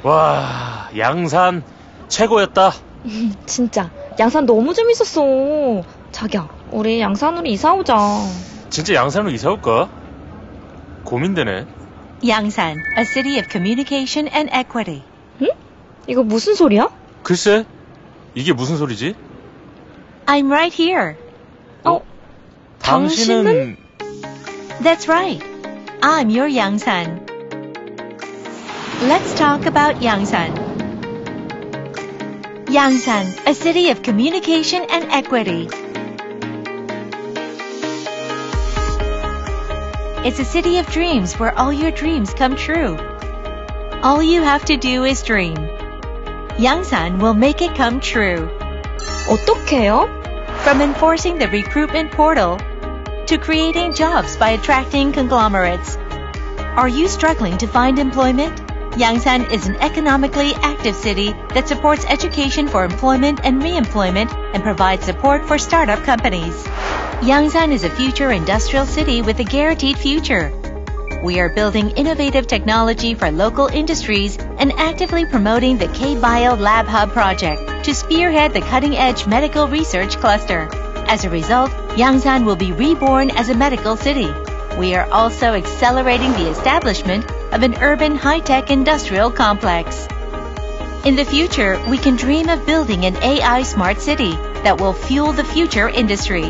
와, 양산 최고였다. 진짜 양산 너무 재밌었어. 자기야, 우리 양산으로 이사 오자. 진짜 양산으로 이사 올까? 고민되네. Yangsan, a city of communication and equity. 응? 이거 무슨 소리야? 글쎄, 이게 무슨 소리지? I'm right here. 당신은? That's right. I'm your Yangsan. Let's talk about Yangsan. Yangsan, a city of communication and equity. It's a city of dreams where all your dreams come true. All you have to do is dream. Yangsan will make it come true. 어떻게요? From enforcing the recruitment portal to creating jobs by attracting conglomerates. Are you struggling to find employment? Yangsan is an economically active city that supports education for employment and re-employment and provides support for startup companies. Yangsan is a future industrial city with a guaranteed future. We are building innovative technology for local industries and actively promoting the K-Bio Lab Hub project to spearhead the cutting-edge medical research cluster. As a result, Yangsan will be reborn as a medical city. We are also accelerating the establishment of an urban high-tech industrial complex. In the future, we can dream of building an AI smart city that will fuel the future industry.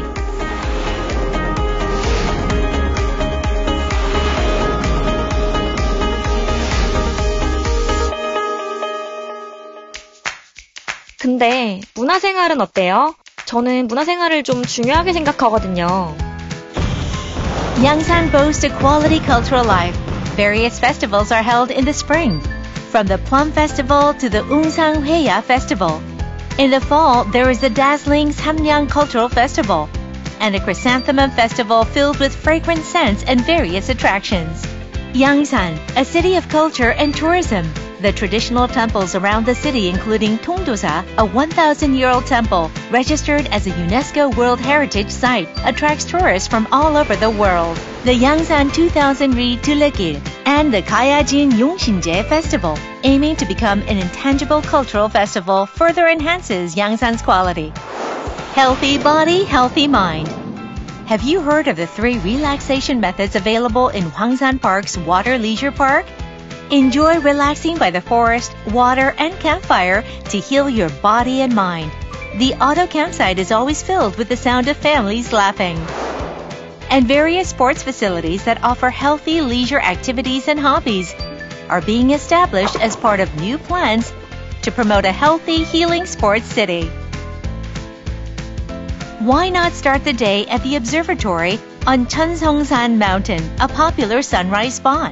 근데 문화생활은 어때요? 저는 문화생활을 좀 중요하게 생각하거든요. Yangsan boasts a quality cultural life. Various festivals are held in the spring, from the Plum Festival to the Unsang Hweya Festival. In the fall, there is the dazzling Samyang Cultural Festival and a Chrysanthemum Festival filled with fragrant scents and various attractions. Yangsan, a city of culture and tourism. The traditional temples around the city, including Tongdosa, a 1,000-year-old temple registered as a UNESCO World Heritage Site, attracts tourists from all over the world. The Yangsan 2000 Ri Tulekil and the Kayajin Yongshinje Festival, aiming to become an intangible cultural festival, further enhances Yangsan's quality. Healthy body, healthy mind. Have you heard of the 3 relaxation methods available in Hwangsan Park's Water Leisure Park? Enjoy relaxing by the forest, water, and campfire to heal your body and mind. The auto campsite is always filled with the sound of families laughing. And various sports facilities that offer healthy leisure activities and hobbies are being established as part of new plans to promote a healthy, healing sports city. Why not start the day at the observatory on Cheonsongsan Mountain, a popular sunrise spot?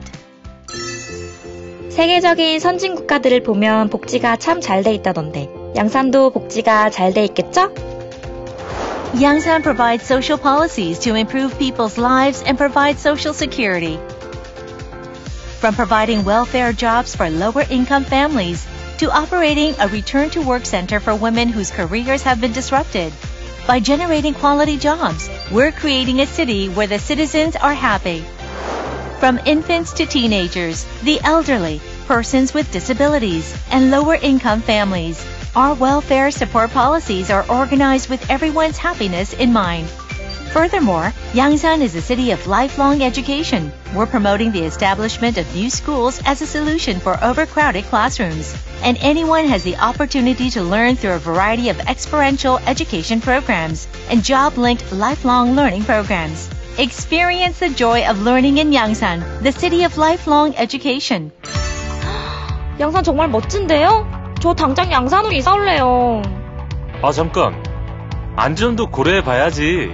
세계적인 선진 국가들을 보면 복지가 참 잘 돼 있다던데 양산도 복지가 잘 돼 있겠죠? Yangsan provides social policies to improve people's lives and provide social security. From providing welfare jobs for lower-income families to operating a return-to-work center for women whose careers have been disrupted. By generating quality jobs, we're creating a city where the citizens are happy. From infants to teenagers, the elderly, persons with disabilities, and lower-income families, our welfare support policies are organized with everyone's happiness in mind. Furthermore, Yangsan is a city of lifelong education. We're promoting the establishment of new schools as a solution for overcrowded classrooms. And anyone has the opportunity to learn through a variety of experiential education programs and job-linked lifelong learning programs. Experience the joy of learning in Yangsan, the city of lifelong education. 양산 정말 멋진데요? 저 당장 양산으로 이사 올래요. 아, 잠깐. 안전도 고려해봐야지.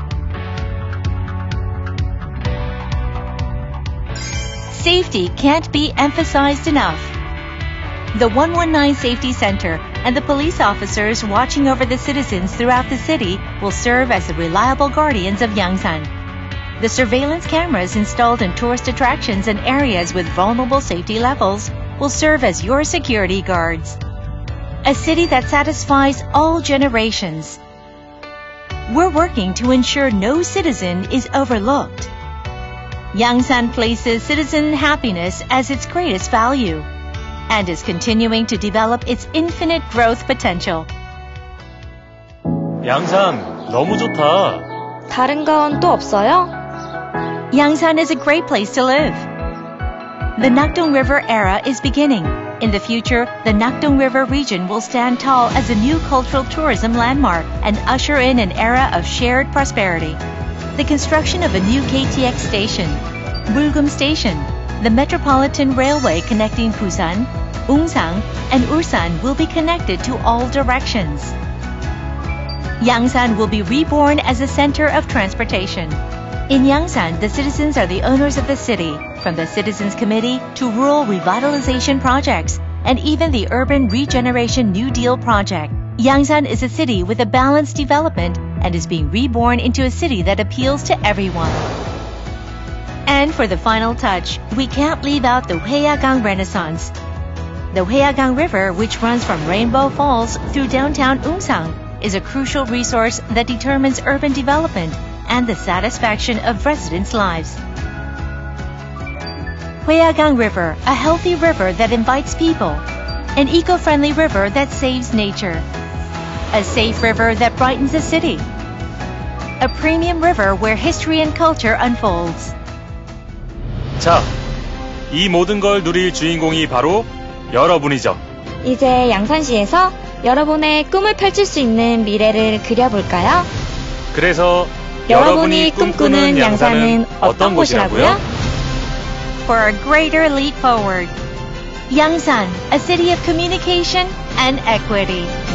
Safety can't be emphasized enough. The 119 Safety Center and the police officers watching over the citizens throughout the city will serve as the reliable guardians of Yangsan. The surveillance cameras installed in tourist attractions and areas with vulnerable safety levels will serve as your security guards. A city that satisfies all generations. We're working to ensure no citizen is overlooked. Yangsan places citizen happiness as its greatest value. and is continuing to develop its infinite growth potential. 양산 너무 좋다. 다른 건 또 없어요? Yangsan is a great place to live. The Nakdong River era is beginning. In the future, the Nakdong River region will stand tall as a new cultural tourism landmark and usher in an era of shared prosperity. The construction of a new KTX station, Mulgum Station, the Metropolitan Railway connecting Busan, Ungsang, and Ulsan will be connected to all directions. Yangsan will be reborn as a center of transportation. In Yangsan, the citizens are the owners of the city, from the Citizens Committee to rural revitalization projects, and even the Urban Regeneration New Deal project. Yangsan is a city with a balanced development and is being reborn into a city that appeals to everyone. And for the final touch, we can't leave out the Hueyagang Renaissance. The Hueyagang River, which runs from Rainbow Falls through downtown Ungsang, is a crucial resource that determines urban development and the satisfaction of residents' lives. Hueyagang River, a healthy river that invites people. An eco-friendly river that saves nature. A safe river that brightens a city. A premium river where history and culture unfolds. 자, 이 모든 걸 누릴 주인공이 바로 여러분이죠. 이제 양산시에서 여러분의 꿈을 펼칠 수 있는 미래를 그려볼까요? 그래서 여러분이 꿈꾸는 양산은 어떤 곳이라고요? For a greater leap forward. Yangsan, a city of communication and equity.